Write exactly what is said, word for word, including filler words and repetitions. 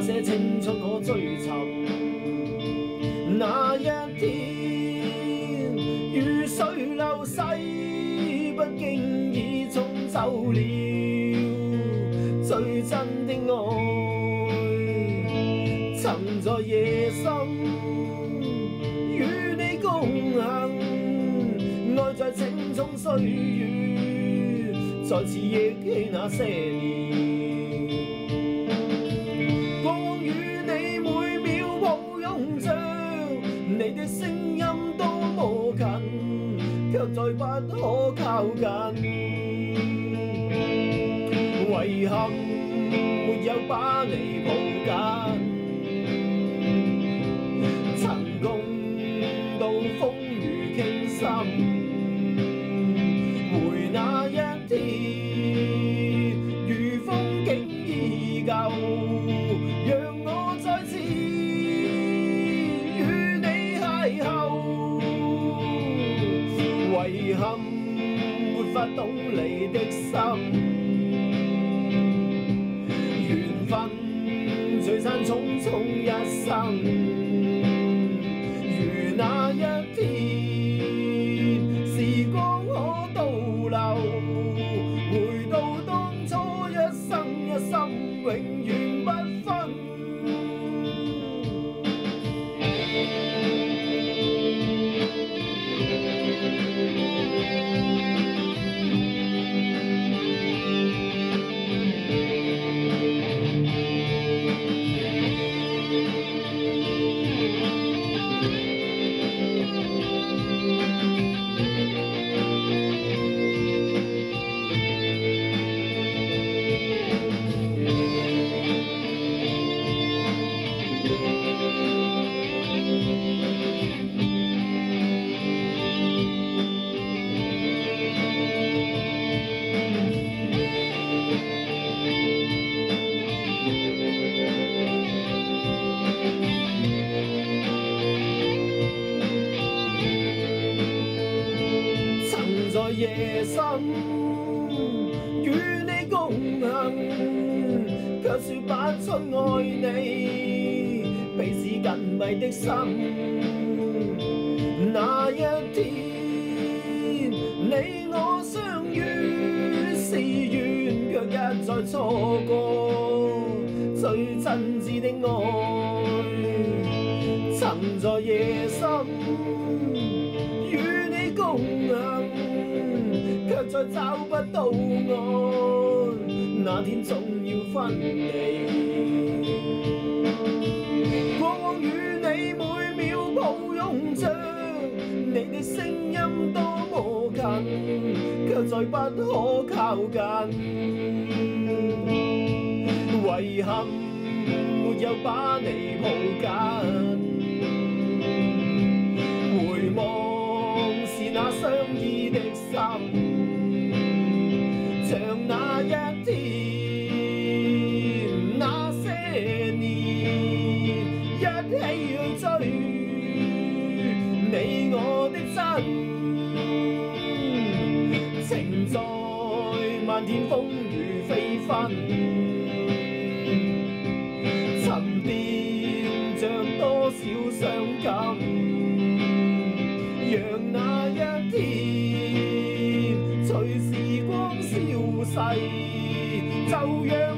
些青春可追尋。那一天，如水流逝，不經意沖走了最真的愛。曾在夜深與你共行，愛在青蔥歲月，再次憶起那些年。過往與你每秒抱擁着，你的聲音多麼近，卻再不可靠近。遺憾沒有把你抱緊，曾共度風雨傾心。回那一天，如風景依舊，讓我再次與你邂逅。遺憾沒法懂你的心，緣分聚散匆匆一生。如那一天，時光可倒流，回到當初一生一心，永遠不分。在夜深與你共行，卻說不出愛你，彼此緊密的心。那一天，你我相遇是緣，卻一再錯過最真摯的愛。曾在夜深與你共行，卻再找不到愛，那天總要分離。過往與你每秒抱擁着，你的聲音多麼近，卻再不可靠近。遺憾沒有把你抱緊，回望是那相依的心，像那一天那些年，一起去追你我的真情，在漫天風雨飛紛，沉澱着多少傷感，讓那一天隨時光消逝，就讓